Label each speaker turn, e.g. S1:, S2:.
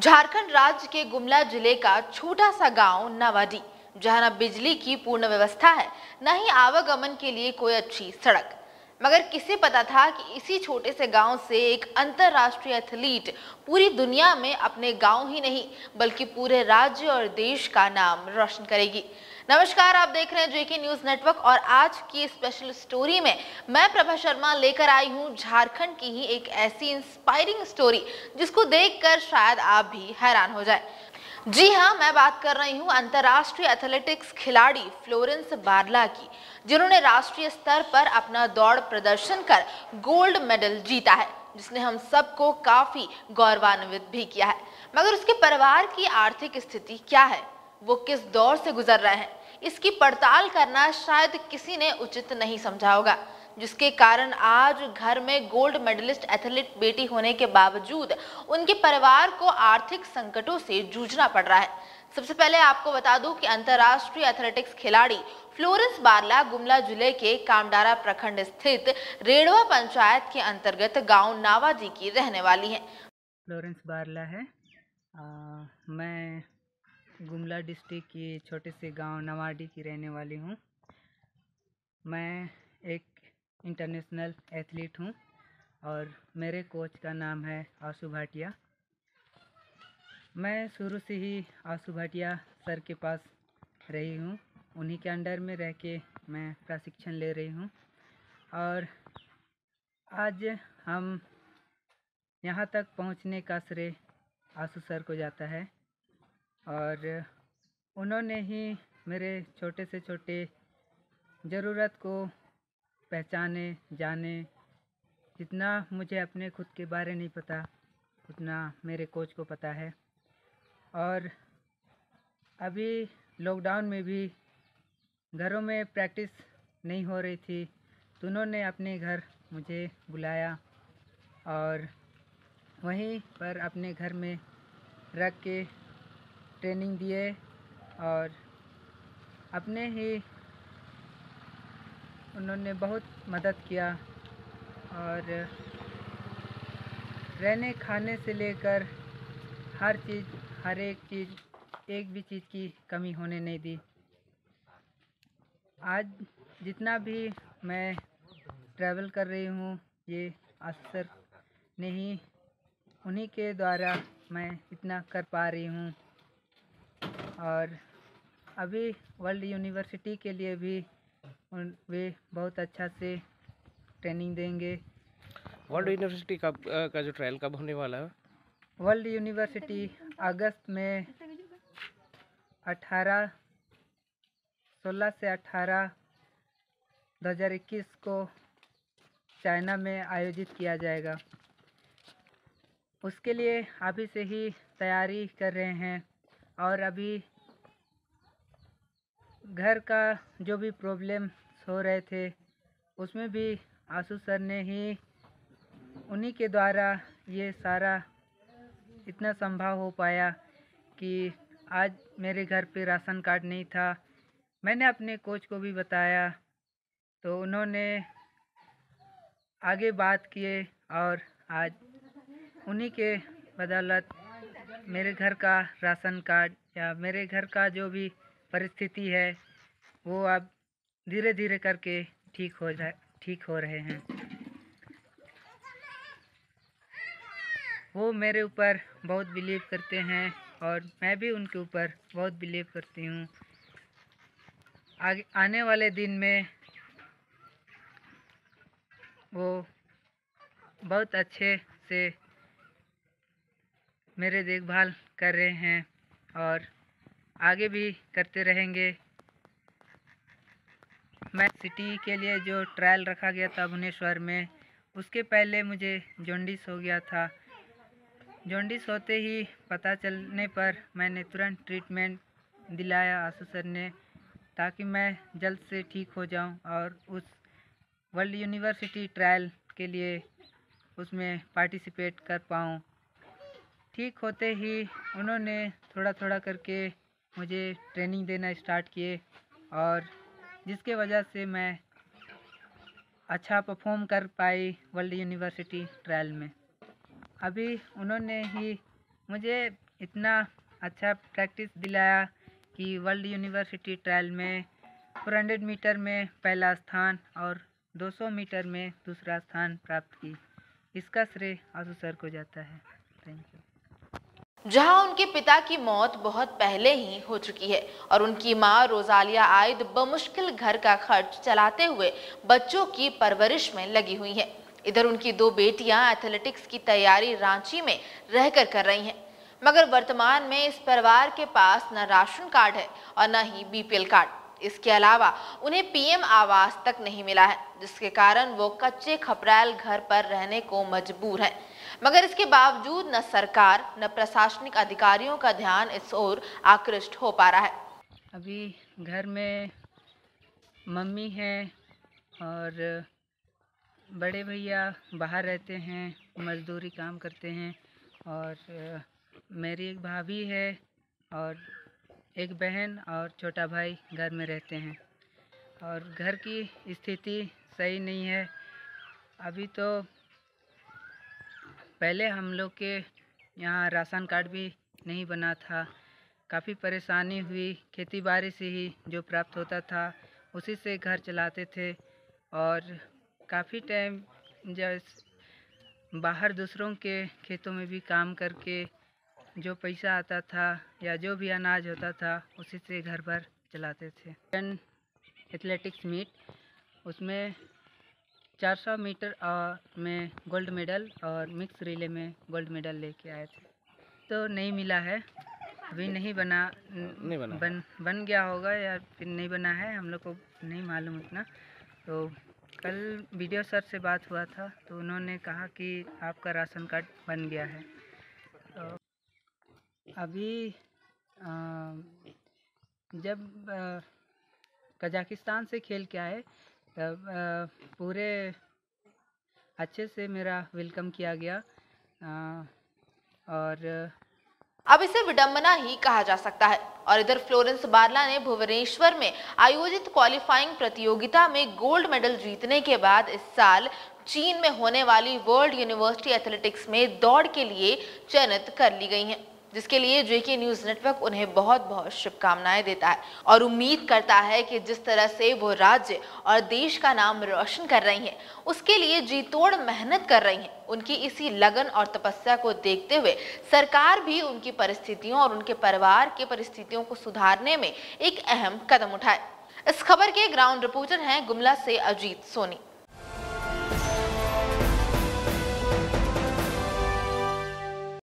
S1: झारखंड राज्य के गुमला जिले का छोटा सा गांव नवाडी, जहां न बिजली की पूर्ण व्यवस्था है, न ही आवागमन के लिए कोई अच्छी सड़क। मगर किसे पता था कि इसी छोटे से गांव से एक अंतर्राष्ट्रीय एथलीट पूरी दुनिया में अपने गांव ही नहीं बल्कि पूरे राज्य और देश का नाम रोशन करेगी। नमस्कार, आप देख रहे हैं जेके न्यूज नेटवर्क और आज की स्पेशल स्टोरी में मैं प्रभा शर्मा लेकर आई हूं झारखंड की ही एक ऐसी इंस्पायरिंग स्टोरी जिसको देखकर शायद आप भी हैरान हो जाए। जी हाँ, मैं बात कर रही हूँ अंतर्राष्ट्रीय एथलेटिक्स खिलाड़ी फ्लोरेंस बारला की, जिन्होंने राष्ट्रीय स्तर पर अपना दौड़ प्रदर्शन कर गोल्ड मेडल जीता है, जिसने हम सबको काफी गौरवान्वित भी किया है। मगर उसके परिवार की आर्थिक स्थिति क्या है, वो किस दौर से गुजर रहे हैं, इसकी पड़ताल करना शायद किसी ने उचित नहीं समझा होगा, जिसके कारण आज घर में गोल्ड मेडलिस्ट एथलीट बेटी होने के बावजूद उनके परिवार को आर्थिक संकटों से जूझना पड़ रहा है। सबसे पहले आपको बता दूं कि अंतर्राष्ट्रीय एथलेटिक्स खिलाड़ी फ्लोरेंस बारला गुमला जिले के कामडारा प्रखंड स्थित रेड़वा पंचायत के अंतर्गत गांव नावाजी की रहने वाली हैं।
S2: फ्लोरेंस बारला है। मैं गुमला डिस्ट्रिक्ट की छोटे से गांव नवाडी की रहने वाली हूं। मैं एक इंटरनेशनल एथलीट हूं और मेरे कोच का नाम है आशु भाटिया। मैं शुरू से ही आशु भाटिया सर के पास रही हूं, उन्हीं के अंडर में रह के मैं प्रशिक्षण ले रही हूं और आज हम यहाँ तक पहुँचने का श्रेय आशु सर को जाता है और उन्होंने ही मेरे छोटे से छोटे ज़रूरत को पहचाने जाने। जितना मुझे अपने खुद के बारे नहीं पता उतना मेरे कोच को पता है। और अभी लॉकडाउन में भी घरों में प्रैक्टिस नहीं हो रही थी तो उन्होंने अपने घर मुझे बुलाया और वहीं पर अपने घर में रख के ट्रेनिंग दिए और अपने ही उन्होंने बहुत मदद किया और रहने खाने से लेकर हर एक चीज़ एक भी चीज़ की कमी होने नहीं दी। आज जितना भी मैं ट्रैवल कर रही हूँ ये आशु सर ने ही, उन्हीं के द्वारा मैं इतना कर पा रही हूँ। और अभी वर्ल्ड यूनिवर्सिटी के लिए भी वे बहुत अच्छा से ट्रेनिंग देंगे।
S3: वर्ल्ड यूनिवर्सिटी का जो ट्रायल कब होने वाला है?
S2: वर्ल्ड यूनिवर्सिटी अगस्त में 16 से 18 2021 को चाइना में आयोजित किया जाएगा। उसके लिए अभी से ही तैयारी कर रहे हैं और अभी घर का जो भी प्रॉब्लम हो रहे थे उसमें भी आशु सर ने ही, उन्हीं के द्वारा ये सारा इतना संभव हो पाया कि आज मेरे घर पे राशन कार्ड नहीं था। मैंने अपने कोच को भी बताया तो उन्होंने आगे बात किए और आज उन्हीं के बदौलत मेरे घर का राशन कार्ड या मेरे घर का जो भी परिस्थिति है वो अब धीरे धीरे करके ठीक हो रहे हैं। वो मेरे ऊपर बहुत बिलीव करते हैं और मैं भी उनके ऊपर बहुत बिलीव करती हूँ। आगे आने वाले दिन में वो बहुत अच्छे से मेरे देखभाल कर रहे हैं और आगे भी करते रहेंगे। मैं सिटी के लिए जो ट्रायल रखा गया था भुवनेश्वर में, उसके पहले मुझे जॉन्डिस हो गया था। जॉन्डिस होते ही पता चलने पर मैंने तुरंत ट्रीटमेंट दिलाया आशु सर ने, ताकि मैं जल्द से ठीक हो जाऊं और उस वर्ल्ड यूनिवर्सिटी ट्रायल के लिए उसमें पार्टिसिपेट कर पाऊं। ठीक होते ही उन्होंने थोड़ा थोड़ा करके मुझे ट्रेनिंग देना स्टार्ट किए और जिसके वजह से मैं अच्छा परफॉर्म कर पाई वर्ल्ड यूनिवर्सिटी ट्रायल में। अभी उन्होंने ही मुझे इतना अच्छा प्रैक्टिस दिलाया कि वर्ल्ड यूनिवर्सिटी ट्रायल में 400 मीटर में पहला स्थान और 200 मीटर में दूसरा स्थान प्राप्त की। इसका श्रेय आशु सर को जाता है। Thank you.
S1: जहां उनके पिता की मौत बहुत पहले ही हो चुकी है और उनकी मां रोजालिया आयद बमुश्किल घर का खर्च चलाते हुए बच्चों की परवरिश में लगी हुई हैं। इधर उनकी 2 बेटियां एथलेटिक्स की तैयारी रांची में रहकर कर रही हैं, मगर वर्तमान में इस परिवार के पास न राशन कार्ड है और न ही बीपीएल कार्ड। इसके अलावा उन्हें पीएम आवास तक नहीं मिला है, जिसके कारण वो कच्चे खपराइल घर पर रहने को मजबूर हैं। मगर इसके बावजूद न सरकार न प्रशासनिक अधिकारियों का ध्यान इस ओर आकृष्ट हो पा रहा है।
S2: अभी घर में मम्मी हैं और बड़े भैया बाहर रहते हैं, मजदूरी काम करते हैं, और मेरी एक भाभी है और एक बहन और छोटा भाई घर में रहते हैं। और घर की स्थिति सही नहीं है अभी तो। पहले हम लोग के यहाँ राशन कार्ड भी नहीं बना था, काफ़ी परेशानी हुई। खेती बाड़ी से ही जो प्राप्त होता था उसी से घर चलाते थे, और काफ़ी टाइम जब बाहर दूसरों के खेतों में भी काम करके जो पैसा आता था या जो भी अनाज होता था उसी से घर भर चलाते थे। एथलेटिक्स मीट, उसमें 400 मीटर में गोल्ड मेडल और मिक्स रिले में गोल्ड मेडल लेके आए थे। तो नहीं मिला है, अभी नहीं बना, बन गया होगा या फिर नहीं बना है, हम लोग को नहीं मालूम उतना। तो कल वीडियो सर से बात हुआ था तो उन्होंने कहा कि आपका राशन कार्ड बन गया है। तो अभी जब कजाकिस्तान से खेल के आए तब पूरे अच्छे से मेरा वेलकम किया गया, और
S1: अब इसे विडंबना ही कहा जा सकता है। और इधर फ्लोरेंस बारला ने भुवनेश्वर में आयोजित क्वालिफाइंग प्रतियोगिता में गोल्ड मेडल जीतने के बाद इस साल चीन में होने वाली वर्ल्ड यूनिवर्सिटी एथलेटिक्स में दौड़ के लिए चयनित कर ली गई हैं, जिसके लिए जेके न्यूज नेटवर्क उन्हें बहुत बहुत शुभकामनाएं देता है और उम्मीद करता है कि जिस तरह से वो राज्य और देश का नाम रोशन कर रही हैं, उसके लिए जी तोड़ मेहनत कर रही हैं। उनकी इसी लगन और तपस्या को देखते हुए सरकार भी उनकी परिस्थितियों और उनके परिवार के परिस्थितियों को सुधारने में एक अहम कदम उठाए। इस खबर के ग्राउंड रिपोर्टर हैं गुमला से अजीत सोनी।